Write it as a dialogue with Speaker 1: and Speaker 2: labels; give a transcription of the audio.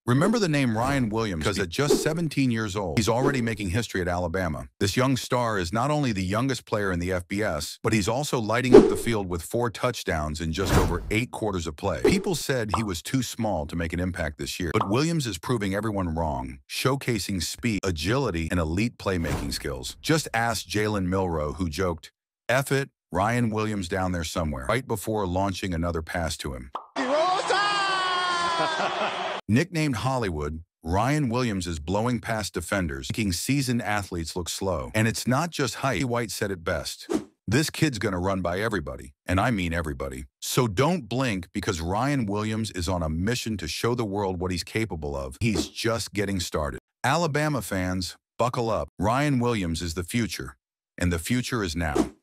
Speaker 1: Remember the name Ryan Williams because at just 17 years old, he's already making history at Alabama. This young star is not only the youngest player in the FBS, but he's also lighting up the field with 4 touchdowns in just over 8 quarters of play. People said he was too small to make an impact this year, but Williams is proving everyone wrong, showcasing speed, agility, and elite playmaking skills. Just ask Jalen Milroe, who joked, "F it, Ryan Williams down there somewhere," right before launching another pass to him. Nicknamed Hollywood, Ryan Williams is blowing past defenders, making seasoned athletes look slow. And it's not just height. White said it best. This kid's gonna run by everybody, and I mean everybody. So don't blink because Ryan Williams is on a mission to show the world what he's capable of. He's just getting started. Alabama fans, buckle up. Ryan Williams is the future, and the future is now.